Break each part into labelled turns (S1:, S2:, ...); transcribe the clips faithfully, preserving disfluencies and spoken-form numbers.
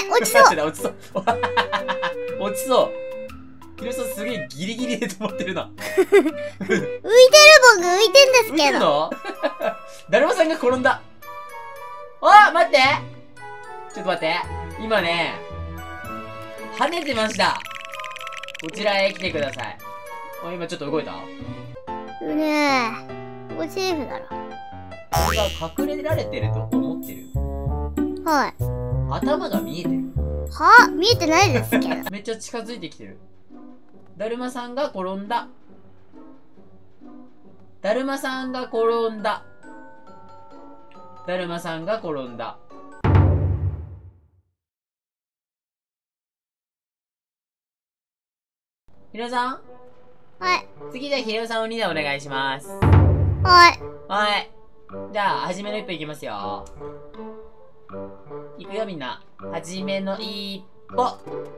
S1: 落ちそう。
S2: 落ちそう。落ちそう。ひろさんすげえギリギリで止まってるな。
S1: 浮いてる僕、浮いてんです
S2: 浮いて
S1: けど。
S2: るの？だるまさんが転んだ。あ、待って、ちょっと待って。今ね、跳ねてました。こちらへ来てください。あ、今ちょっと動いた？
S1: うねえ。ここセーフだろ。
S2: これが隠れられてると思ってる。
S1: はい。
S2: 頭が見えてる。
S1: は見えてないですけど。
S2: めっちゃ近づいてきてる。だるまさんが転んだ。だるまさんが転んだ。だるまさんが転んだ。ひろさん？
S1: はい。
S2: 次じゃあひろさん鬼でお願いします。
S1: はい。
S2: はい。じゃあ、はじめの一歩いきますよ。いくよみんな。はじめの一歩。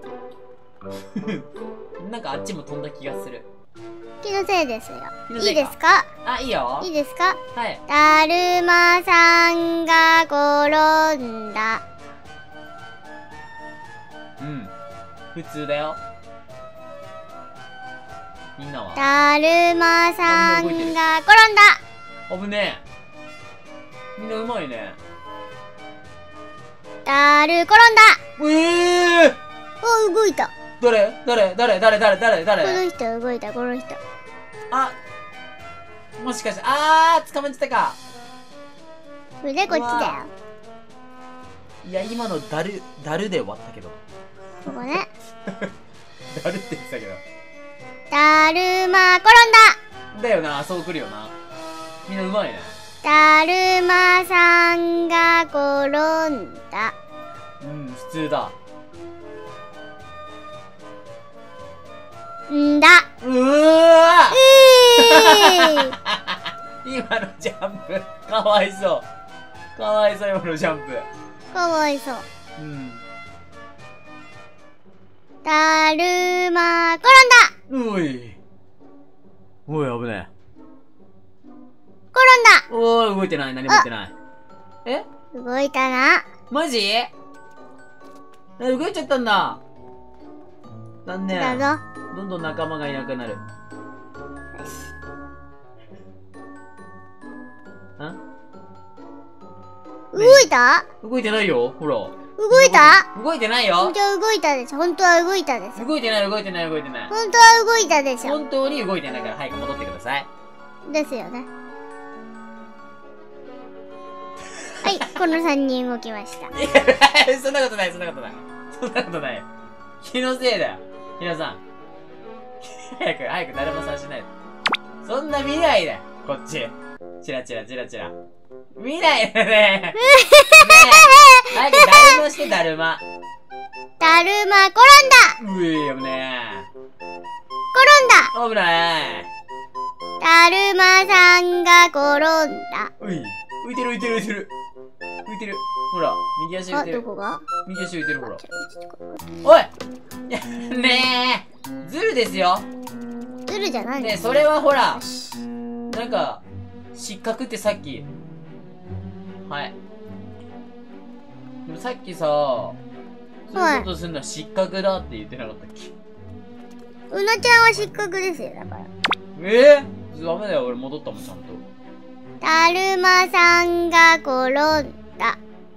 S2: なんかあっちも飛んだ気がする。
S1: 気のせいですよ。
S2: 気のせいか。
S1: いいですか？
S2: あ、いいよ。
S1: いいですか？
S2: はい。
S1: だるまさんが転んだ。
S2: うん。普通だよ。みんなは？
S1: だるまさんが転んだ。
S2: 危ねえ。みんなうまいね。
S1: だる転んだ。
S2: ええー、
S1: お、動いた。
S2: 誰誰誰誰誰誰誰
S1: この人動いた、この人。
S2: あ、もしかして、あー、捕まっちゃったか。
S1: 腕こっちだよ。
S2: いや、今のだる、だるで終わったけど。
S1: ここね。
S2: だるって言ってたけど。
S1: だるま転んだ。
S2: だよな、そう来るよな。みんなうまいね。
S1: だるまさんが転んだ。
S2: うん、普通だ。
S1: んだ。
S2: うーわ
S1: えー
S2: 今のジャンプ、かわいそう。かわいそう、今のジャンプ。
S1: かわいそう。
S2: うん。
S1: だるま転んだ。
S2: おい。おい、危ね
S1: 転ん
S2: え。おーい、動いてない。何も動いてない。え
S1: だ。動いたな。
S2: マジ？え、動いちゃったんだ。残念。
S1: だぞ。
S2: どんどん仲間がいなくなる。ん？
S1: 動いた？
S2: 動いてないよ。ほら。
S1: 動いた？
S2: 動いてないよ。
S1: 本当は動いたでしょ。本当は動いたでしょ。
S2: 動いてない、動いてない、動いてない。
S1: 本当は動いたでしょ。
S2: 本当に動いてないから早く戻ってください。
S1: ですよね。はい、このさんにん動きました。
S2: いや、そんなことない、そんなことない。そんなことない。気のせいだよ。ひろさん。早く、早くだるまさんしないと。そんな見ないで、こっち。チラチラチラチラ。見ないでね。ねえ。早くだるまして、だるま。
S1: だるま転んだ。
S2: うえ、危ね
S1: 転んだ。
S2: え。危ない。
S1: だるまさんが転んだ。
S2: うい。浮いてる浮いてる浮いてる。浮いてる。ほら、右足浮い
S1: あ、
S2: てる。
S1: どこが？
S2: 右足浮いてる、ほら。おい、いや、ねえ。ズルですよ。
S1: ズルじゃない
S2: ねえ、それはほら、なんか、失格ってさっき。はい。でもさっきさ、そういうことするのは失格だって言ってなかったっけ？
S1: うなちゃんは失格ですよ、だから。
S2: えぇ、ダメだよ、俺戻ったもん、ちゃんと。
S1: だるまさんが転んだ。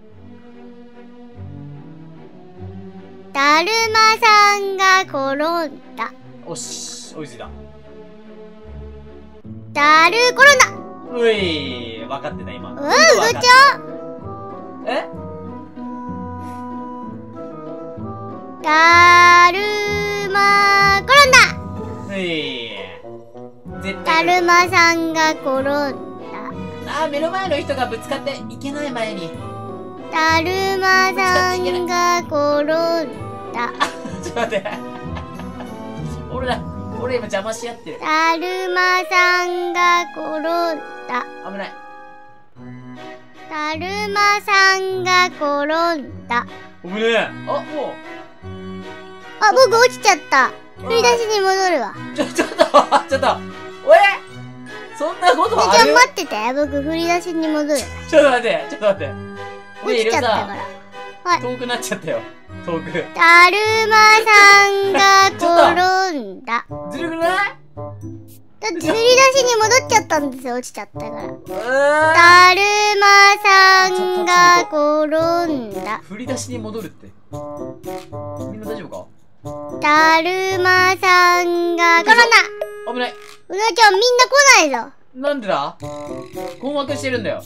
S1: だるまさんが転んだ。
S2: おし、追いついた。
S1: だる転んだ。
S2: うい、分かってた、今。
S1: うん、うなちゃん。
S2: え？
S1: だるま転んだ。
S2: うい、絶
S1: だ
S2: 対。
S1: るまさんが転んだ。
S2: あー、目の前の人がぶつかっていけない前に。
S1: だるまさんが転んだ。
S2: ちょっと待って。俺ら、俺今邪魔し合ってる。
S1: だるまさんが転んだ。
S2: 危ない。
S1: だるまさんが転んだ。
S2: 危ねえ。あ、もう。
S1: あ、僕落ちちゃった。振り出しに戻るわ。
S2: ちょ、ちょっと、ちょっと。おい、そんなことある？
S1: じゃあ待ってて。僕振り出しに戻る。
S2: ちょっと待って、ちょっと待って。
S1: 落ちちゃったから。 はい。
S2: 遠くなっちゃったよ。遠く。
S1: だるまさんが転んだ。
S2: ずるくない？
S1: だって振り出しに戻っちゃったんですよ、落ちちゃったから。
S2: うー
S1: だるまさんが転んだ。
S2: 振り出しに戻るって。みんな大丈夫か？
S1: だるまさんが転んだ。
S2: 危ない。
S1: うなちゃんみんな来ないぞ。
S2: なんでだ？困惑してるんだよ。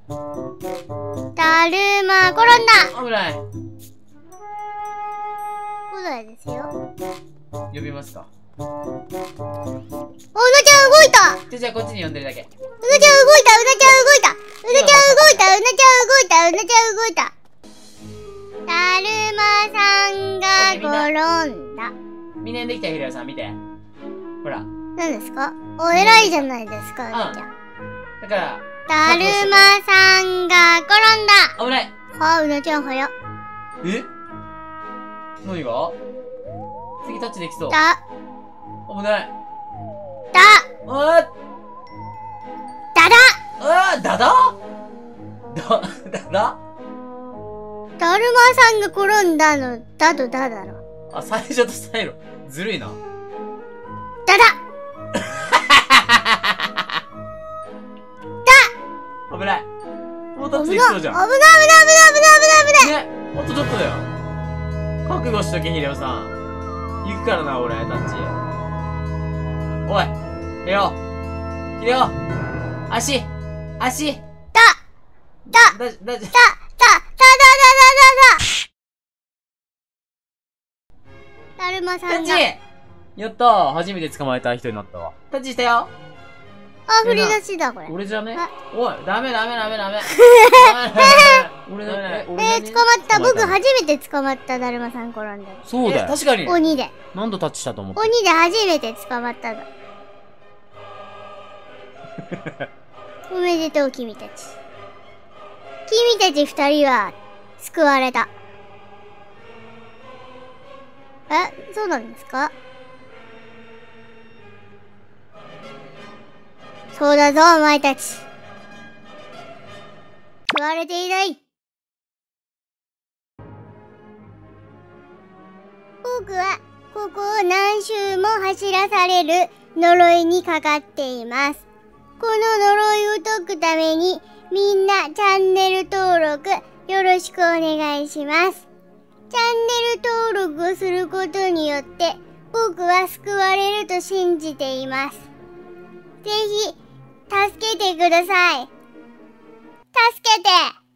S1: だるま転んだ。
S2: 危ない。
S1: 来ないですよ。
S2: 呼びますか。
S1: お、うなちゃん動いた。
S2: じゃあじゃあこっちに呼んでるだけ。
S1: うなちゃん動いた。うなちゃん動いた。うなちゃん動いた。うなちゃん動いた。うなちゃん動いた。だるまさんが転んだ。
S2: みんな呼んできたよ、ひろやさん見て。ほら。
S1: 何ですか？お、偉いじゃないですか、うなちゃん。
S2: だから。
S1: だるまさんが転んだ。
S2: 危ない。
S1: あ、うなちゃん早っ。
S2: え？何が？次タッチできそう。
S1: だ。
S2: 危ない。
S1: だ。
S2: あー
S1: だだ。
S2: あーだだだ、だだ
S1: だるまさんが転んだの、だとだだろ。
S2: あ、最初と最後。ずるいな。
S1: だだ。
S2: 危ない。もうタッチできそうじゃん。
S1: 危ない危ない危ない危ない危ない危ない。
S2: ね、あとちょっとだよ。覚悟しとけ、ヒレオさん。行くからな、俺、タッチ。おい、ヒレオ。ヒレオ。足、足。
S1: だ、だ、
S2: だ、だ、だ、
S1: だ、だ、だ、だ、だ、だ、だ。だるまさんが。
S2: タッチやったー。初めて捕まえた人になったわ。タッチしたよ。
S1: あ、振り出しだ、これ。
S2: 俺じゃね
S1: あ
S2: おい、ダメダメダメダメ。俺だね。
S1: えー、捕まった。僕初めて捕まった。だるまさん転んだ。
S2: そうだよ。確かに。
S1: 鬼で。
S2: 何度タッチしたと思った
S1: 鬼で初めて捕まったの。おめでとう、君たち。君たち二人は、救われた。え、そうなんですか？そうだぞ、お前たち。救われていない。僕は、ここを何周も走らされる呪いにかかっています。この呪いを解くために、みんなチャンネル登録よろしくお願いします。チャンネル登録をすることによって、僕は救われると信じています。ぜひ、助けてください。助けて